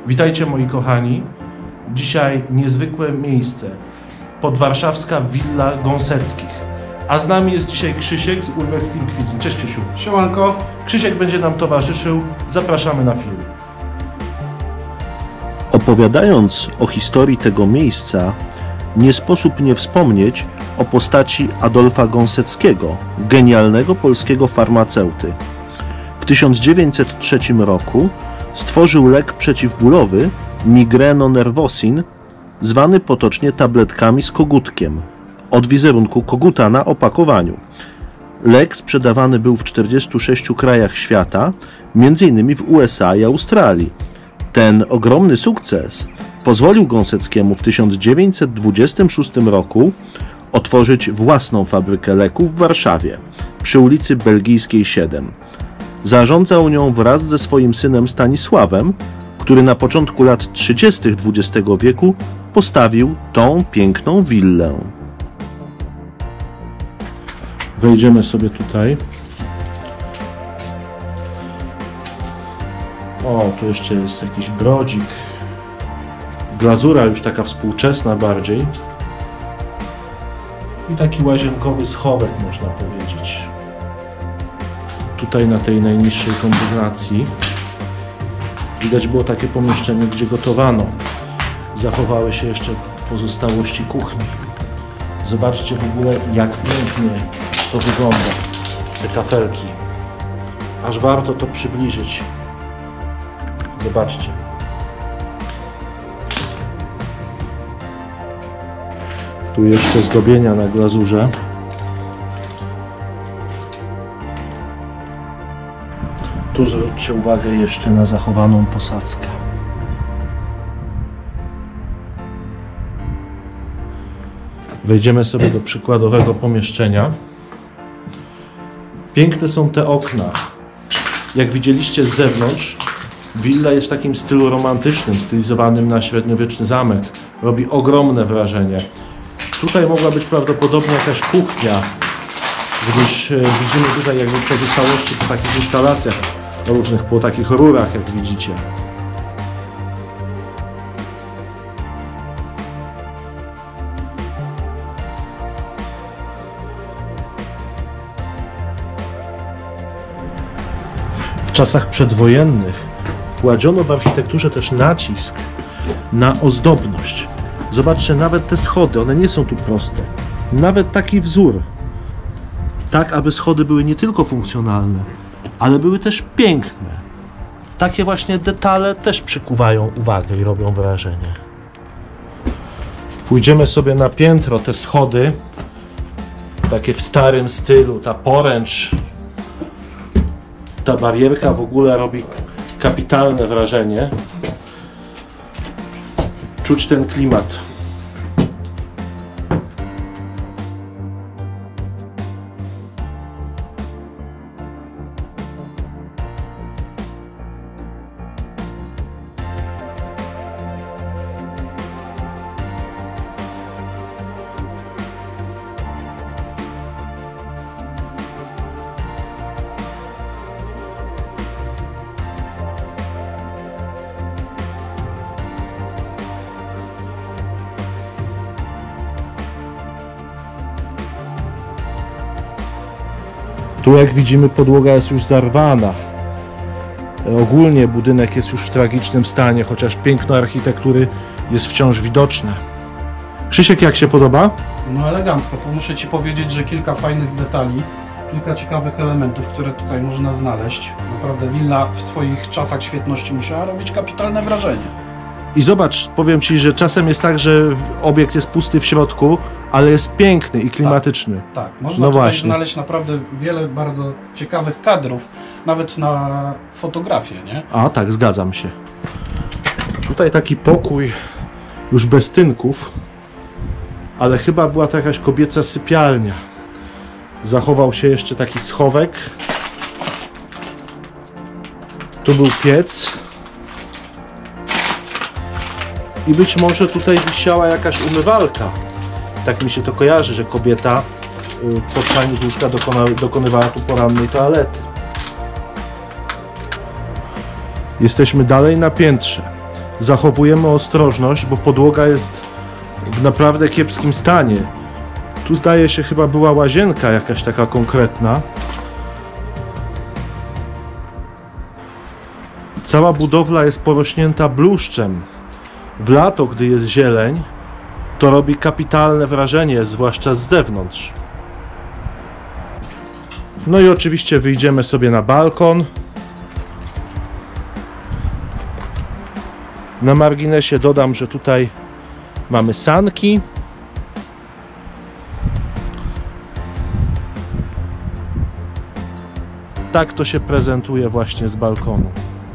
Witajcie moi kochani. Dzisiaj niezwykłe miejsce. Podwarszawska Willa Gąseckich. A z nami jest dzisiaj Krzysiek z Urbex Team Cuisine. Cześć Krzysiu. Siemanko. Krzysiek będzie nam towarzyszył. Zapraszamy na film. Opowiadając o historii tego miejsca, nie sposób nie wspomnieć o postaci Adolfa Gąseckiego, genialnego polskiego farmaceuty. W 1903 roku stworzył lek przeciwbólowy Migreno-Nervosin, zwany potocznie tabletkami z kogutkiem, od wizerunku koguta na opakowaniu. Lek sprzedawany był w 46 krajach świata, m.in. w USA i Australii. Ten ogromny sukces pozwolił Gąseckiemu w 1926 roku otworzyć własną fabrykę leków w Warszawie, przy ulicy Belgijskiej 7. Zarządzał nią wraz ze swoim synem Stanisławem, który na początku lat 30. XX wieku postawił tą piękną willę. Wejdziemy sobie tutaj. O, tu jeszcze jest jakiś brodzik. Glazura już taka współczesna bardziej. I taki łazienkowy schowek, można powiedzieć. Tutaj na tej najniższej kondygnacji widać było takie pomieszczenie, gdzie gotowano. Zachowały się jeszcze pozostałości kuchni. Zobaczcie w ogóle, jak pięknie to wygląda, te kafelki. Aż warto to przybliżyć. Zobaczcie. Tu jeszcze zdobienia na glazurze. Tu zwróćcie uwagę jeszcze na zachowaną posadzkę. Wejdziemy sobie do przykładowego pomieszczenia. Piękne są te okna. Jak widzieliście z zewnątrz, willa jest w takim stylu romantycznym, stylizowanym na średniowieczny zamek. Robi ogromne wrażenie. Tutaj mogła być prawdopodobnie jakaś kuchnia, gdyż widzimy tutaj jakby pozostałości po takich instalacjach różnych, po takich rurach, jak widzicie. W czasach przedwojennych kładziono w architekturze też nacisk na ozdobność. Zobaczcie, nawet te schody, one nie są tu proste. Nawet taki wzór. Tak, aby schody były nie tylko funkcjonalne, ale były też piękne. Takie właśnie detale też przykuwają uwagę i robią wrażenie. Pójdziemy sobie na piętro, te schody, takie w starym stylu, ta poręcz, ta barierka w ogóle robi kapitalne wrażenie. Czuć ten klimat. Tu jak widzimy, podłoga jest już zarwana. Ogólnie budynek jest już w tragicznym stanie, chociaż piękno architektury jest wciąż widoczne. Krzysiek, jak się podoba? No elegancko. Muszę Ci powiedzieć, że kilka fajnych detali, kilka ciekawych elementów, które tutaj można znaleźć. Naprawdę willa w swoich czasach świetności musiała robić kapitalne wrażenie. I zobacz, powiem Ci, że czasem jest tak, że obiekt jest pusty w środku, ale jest piękny i klimatyczny. Tak, można tutaj znaleźć naprawdę wiele bardzo ciekawych kadrów, nawet na fotografię, nie? A tak, zgadzam się. Tutaj taki pokój już bez tynków, ale chyba była to jakaś kobieca sypialnia. Zachował się jeszcze taki schowek. Tu był piec. I być może tutaj wisiała jakaś umywalka. Tak mi się to kojarzy, że kobieta po wstaniu z łóżka dokonywała tu porannej toalety. Jesteśmy dalej na piętrze. zachowujemy ostrożność, bo podłoga jest w naprawdę kiepskim stanie. Tu zdaje się chyba była łazienka jakaś taka konkretna. Cała budowla jest porośnięta bluszczem. W lato, gdy jest zieleń, to robi kapitalne wrażenie, zwłaszcza z zewnątrz. No i oczywiście wyjdziemy sobie na balkon. Na marginesie dodam, że tutaj mamy sanki. Tak to się prezentuje właśnie z balkonu.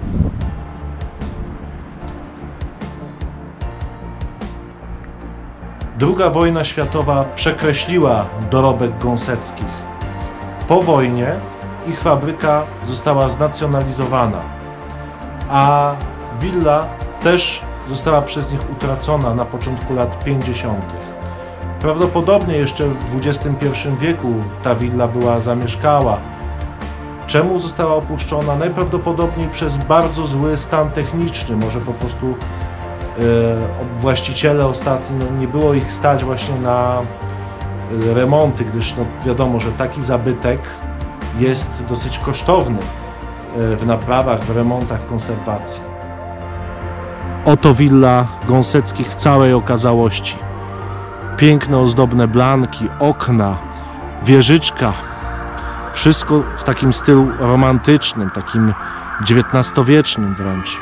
II wojna światowa przekreśliła dorobek Gąseckich. Po wojnie ich fabryka została znacjonalizowana, a willa też została przez nich utracona na początku lat 50. Prawdopodobnie jeszcze w XXI wieku ta willa była zamieszkała. Czemu została opuszczona? Najprawdopodobniej przez bardzo zły stan techniczny. Może po prostu właściciele ostatnio nie było ich stać właśnie na remonty, gdyż no wiadomo, że taki zabytek jest dosyć kosztowny w naprawach, w remontach, w konserwacji. Oto willa Gąseckich w całej okazałości. Piękne, ozdobne blanki, okna, wieżyczka. Wszystko w takim stylu romantycznym, takim XIX-wiecznym wręcz.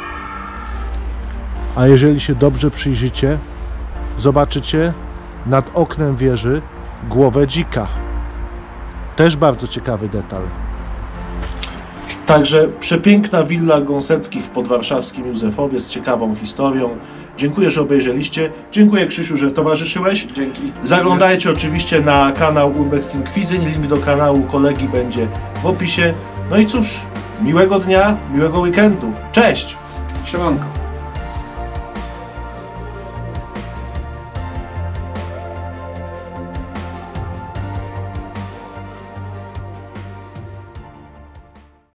A jeżeli się dobrze przyjrzycie, zobaczycie nad oknem wieży głowę dzika. Też bardzo ciekawy detal. Także przepiękna willa Gąseckich w podwarszawskim Józefowie z ciekawą historią. Dziękuję, że obejrzeliście. Dziękuję, Krzysiu, że towarzyszyłeś. Dzięki. Zaglądajcie oczywiście na kanał Urbex Team Kwidzyn. Link do kanału kolegi będzie w opisie. No i cóż, miłego dnia, miłego weekendu. Cześć! Siemanko.